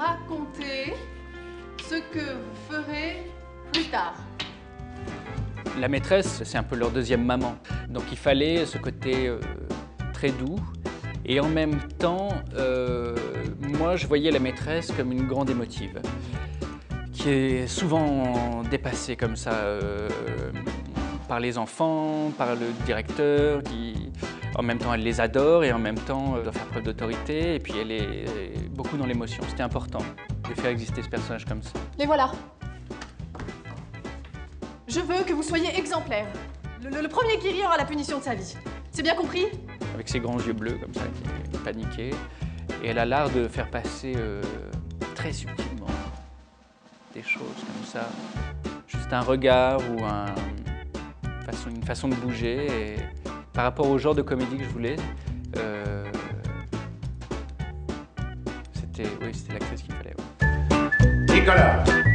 raconter ce que vous ferez plus tard. La maîtresse, c'est un peu leur deuxième maman. Donc il fallait ce côté très doux. Et en même temps, moi je voyais la maîtresse comme une grande émotive, qui est souvent dépassée comme ça par les enfants, par le directeur, qui en même temps elle les adore et en même temps doit faire preuve d'autorité. Et puis elle est beaucoup dans l'émotion. C'était important de faire exister ce personnage comme ça. Les voilà. Je veux que vous soyez exemplaire. Le premier qui rit aura la punition de sa vie. C'est bien compris? Avec ses grands yeux bleus comme ça, qui est paniquée. Et elle a l'art de faire passer très subtilement des choses comme ça. Juste un regard ou une façon de bouger. Et par rapport au genre de comédie que je voulais, c'était l'actrice qu'il fallait. Ouais. Nicolas!